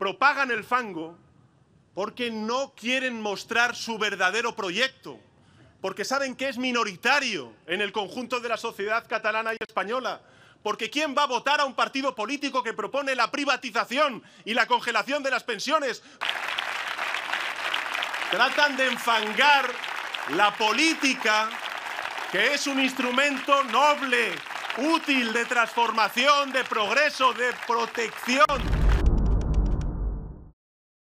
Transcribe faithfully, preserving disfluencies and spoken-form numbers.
propagan el fango porque no quieren mostrar su verdadero proyecto, porque saben que es minoritario en el conjunto de la sociedad catalana y española. Porque ¿quién va a votar a un partido político que propone la privatización y la congelación de las pensiones? Tratan de enfangar la política, que es un instrumento noble, útil, de transformación, de progreso, de protección